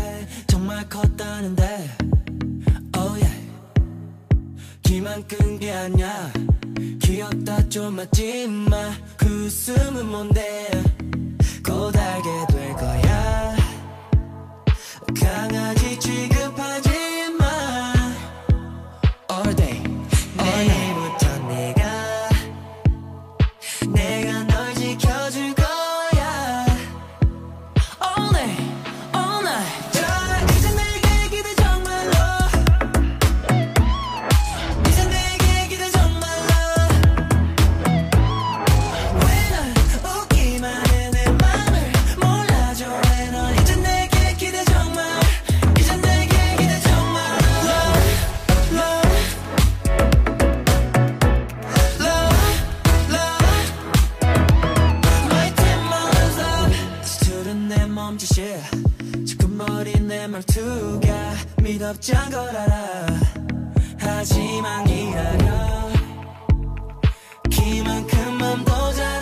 정말 컸다는데 oh yeah. 기만 끈 게 아니야 귀엽다 좀 맞지마 그 웃음은 뭔데 고달게 될 거야 강아지 취급하지 마 all day 내일부터 내가 널 지켜줄 거야 all day all night 이제 내게 기대 정말로 이제 내게 기대 정말로 왜 날 웃기만 해 내 맘을 몰라줘 왜 넌 이제 내게 기대 정말 이제 내게 기대 정말 love love love my team moves up 스트른 내 몸짓이 지끈머린 내 말투가 미덥지않은 걸 알아 하지만 기다려 키만큼 맘도 잘